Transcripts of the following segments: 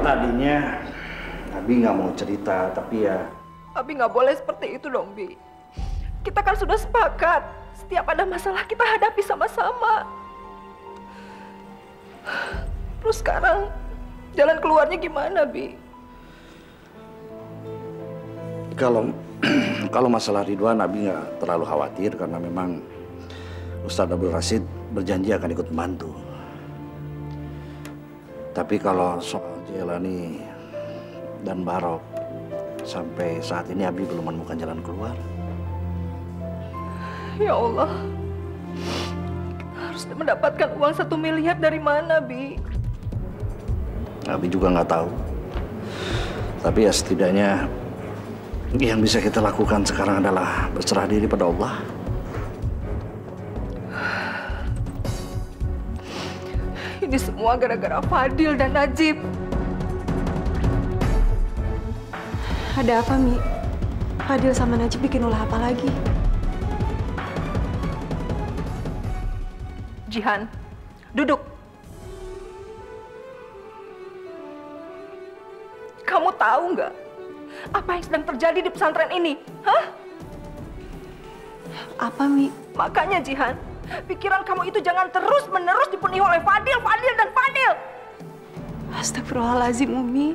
Tadinya Abi nggak mau cerita, tapi ya... Abi nggak boleh seperti itu dong, Bi. Kita kan sudah sepakat, setiap ada masalah kita hadapi sama-sama. Terus sekarang, jalan keluarnya gimana, Bi? Kalau masalah Ridwan, Abi nggak terlalu khawatir karena memang Ustadz Abdul Rashid berjanji akan ikut membantu. Tapi kalau soal Jailani dan Barok, sampai saat ini Abi belum menemukan jalan keluar. Ya Allah, kita harus mendapatkan uang 1 miliar dari mana, Bi? Abi juga nggak tahu. Tapi ya setidaknya yang bisa kita lakukan sekarang adalah berserah diri pada Allah. Ini semua gara-gara Fadil dan Najib. Ada apa, Mi? Fadil sama Najib bikin ulah apa lagi? Jihan, duduk. Kamu tahu nggak apa yang sedang terjadi di pesantren ini? Hah? Apa, Mi? Makanya Jihan, pikiran kamu itu jangan terus-menerus dipenuhi oleh Fadil, Fadil, dan Fadil. Astagfirullahaladzim, Umi.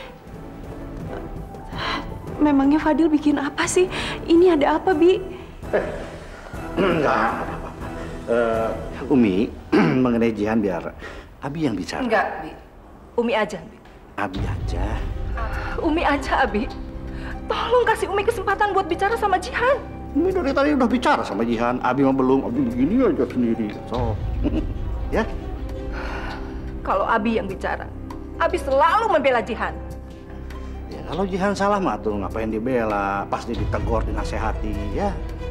Memangnya Fadil bikin apa sih? Ini ada apa, Bi? Enggak apa-apa. Umi, mengenai Jihan biar Abi yang bicara. Enggak, Bi. Umi aja, Bi. Abi aja. Umi aja, Abi. Tolong kasih Umi kesempatan buat bicara sama Jihan. Umi dari tadi udah bicara sama Jihan. Abi mah belum. Abi begini aja sendiri. So, ya. Kalau Abi yang bicara, Abi selalu membela Jihan. Ya kalau Jihan salah mah tuh ngapain dibela? Pasti ditegur, dinasehati, ya.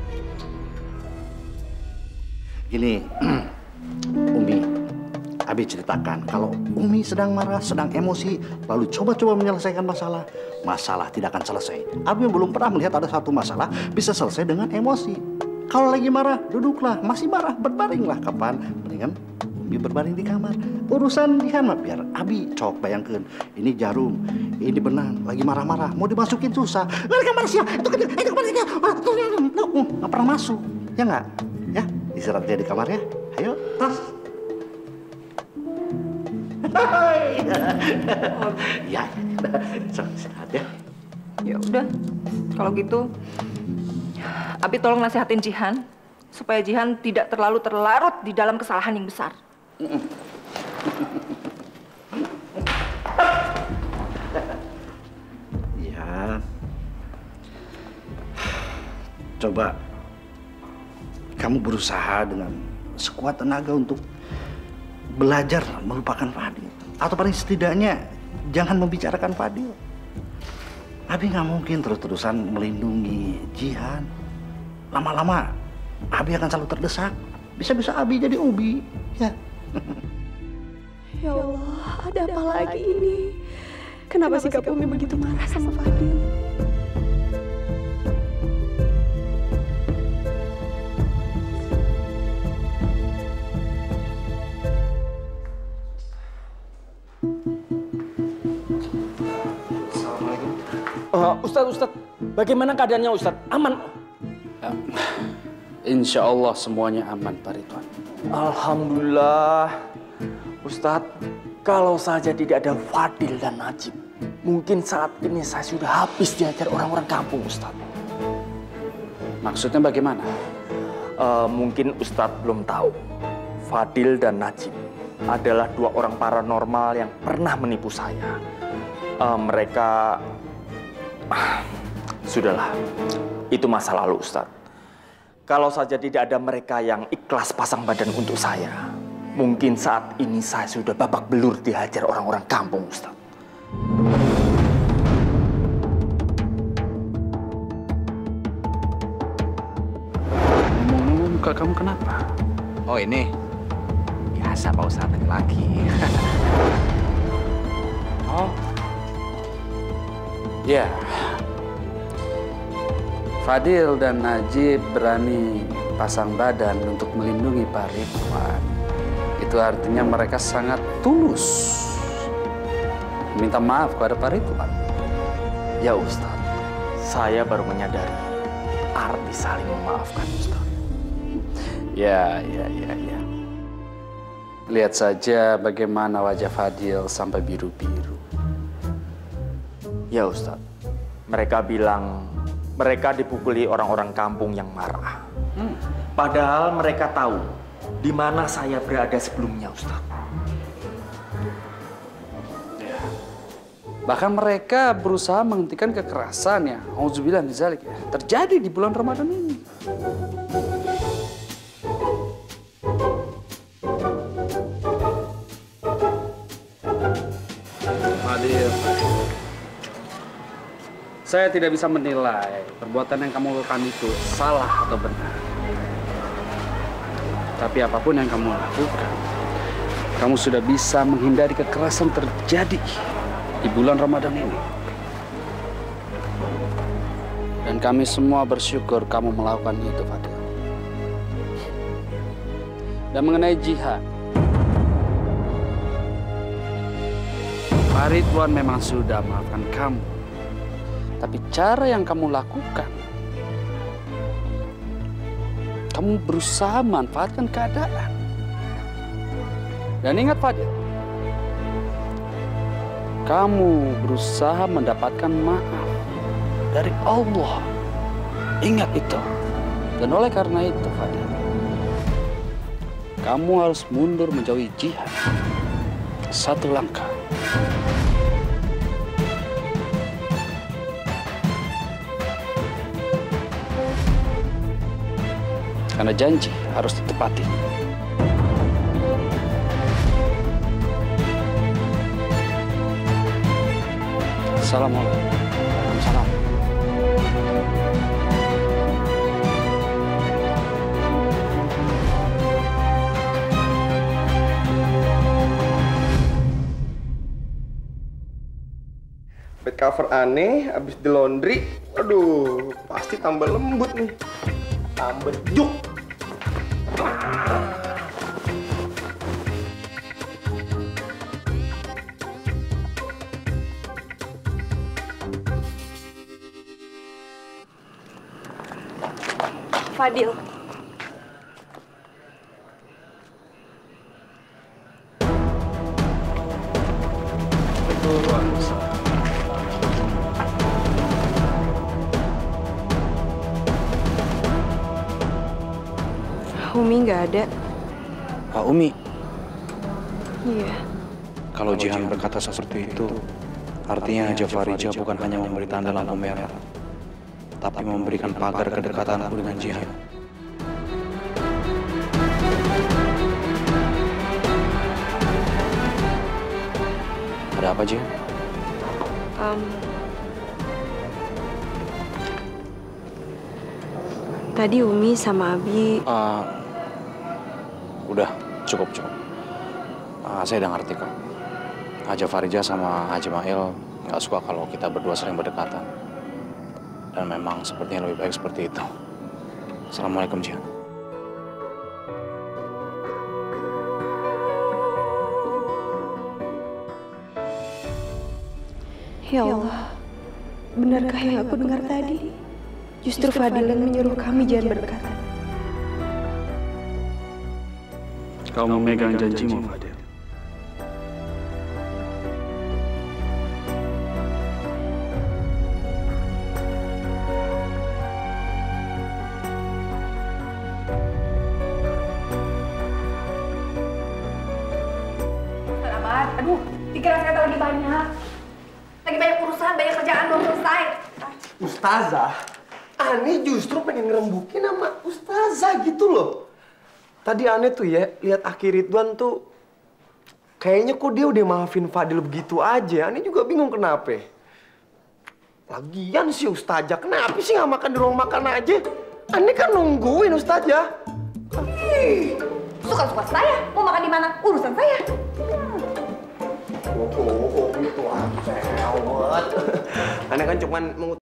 Gini, Umi, Abi ceritakan kalau Umi sedang marah, sedang emosi, lalu coba-coba menyelesaikan masalah, masalah tidak akan selesai. Abi belum pernah melihat ada satu masalah bisa selesai dengan emosi. Kalau lagi marah, duduklah. Masih marah, berbaringlah. Kapan? Mendingan Umi berbaring di kamar. Urusan Jihan mah biar Abi cok bayangkan. Ini jarum, ini benang, lagi marah-marah, mau dimasukin susah. Lari kamar siapa? Itu kamar siapa? Nggak pernah masuk, ya nggak? Ya, istirahat dia di kamar ya. Ayo, tas. Ya, istirahat ya. Ya udah, kalau gitu, Abi tolong nasihatin Jihan supaya Jihan tidak terlalu terlarut di dalam kesalahan yang besar. Ya, coba kamu berusaha dengan sekuat tenaga untuk belajar melupakan Fadil. Atau paling setidaknya jangan membicarakan Fadil. Abi nggak mungkin terus-terusan melindungi Jihan. Lama-lama Abi akan selalu terdesak. Bisa-bisa Abi jadi Ubi. Ya. Ya Allah, ada apa lagi ini? Kenapa sikap Umi begitu marah sama Fadil? Ustadz, bagaimana keadaannya Ustadz? Aman? Insya Allah semuanya aman, Pak Ridwan. Alhamdulillah. Ustadz, kalau saja tidak ada Fadil dan Najib, mungkin saat ini saya sudah habis diajar orang-orang kampung, Ustadz. Maksudnya bagaimana? Mungkin Ustadz belum tahu. Fadil dan Najib adalah dua orang paranormal yang pernah menipu saya. Mereka... Sudahlah, itu masa lalu, Ustadz. Kalau saja tidak ada mereka yang ikhlas pasang badan untuk saya, mungkin saat ini saya sudah babak belur dihajar orang-orang kampung, Ustadz. Ngomong-ngomong, muka kamu kenapa? Oh ini, biasa Pak Ustadz lagi. Oh, ya. Fadil dan Najib berani pasang badan untuk melindungi Pak Ridwan. Itu artinya mereka sangat tulus minta maaf kepada Pak Ridwan. Ya Ustadz, saya baru menyadari arti saling memaafkan Ustadz. Ya. Lihat saja bagaimana wajah Fadil sampai biru-biru. Ya Ustadz, mereka bilang mereka dipukuli orang-orang kampung yang marah. Padahal mereka tahu di mana saya berada sebelumnya, Ustadz. Ya. Bahkan mereka berusaha menghentikan kekerasan ya, auzubillah min dzalik ya, terjadi di bulan Ramadan ini. Fadil, saya tidak bisa menilai perbuatan yang kamu lakukan itu salah atau benar. Tapi apapun yang kamu lakukan, kamu sudah bisa menghindari kekerasan terjadi di bulan Ramadan ini. Dan kami semua bersyukur kamu melakukan itu, Fadil. Dan mengenai jihad, Pak Ridwan memang sudah maafkan kamu. Tapi cara yang kamu lakukan, kamu berusaha memanfaatkan keadaan. Dan ingat Fadil, kamu berusaha mendapatkan maaf dari Allah. Ingat itu. Dan oleh karena itu Fadil, kamu harus mundur menjauhi jihad. Satu langkah. Karena janji harus ditepati. Assalamualaikum. Waalaikumsalam. Bed cover aneh, abis di laundry, aduh, pasti tambah lembut nih. Tambah juk. Fadil. Umi nggak ada. Pak Umi, Iya. kalau Jihan berkata seperti itu, artinya Haja Farija bukan hanya memberi tanda lampu merah, tapi memberikan pagar kedekatanku dengan Jihan. Ada apa, Jihan? Tadi Umi sama Abi. Udah, cukup. Saya udah ngerti kok. Haja Farija sama Haji Mail nggak suka kalau kita berdua sering berdekatan. Dan memang sepertinya lebih baik seperti itu. Assalamualaikum, Jihan. Ya Allah, benarkah yang aku dengar tadi? Justru Fadil yang menyuruh kami jangan berdekatan. Kau memegang janjimu, Fadil. Aduh, pikiran saya lagi banyak. Lagi banyak urusan, banyak kerjaan belum selesai. Ustazah, Ani justru pengen ngerembukin sama Ustazah gitu loh. Tadi Ani tuh ya, lihat Aki Ridwan tuh kayaknya kok dia udah maafin Fadil begitu aja. Ani juga bingung kenapa. Lagian sih Ustazah, kenapa sih nggak makan di ruang makan aja? Ani kan nungguin Ustazah. Suka-suka saya, mau makan di mana? Urusan saya. Oh, gitu aja. Ani kan cuma mau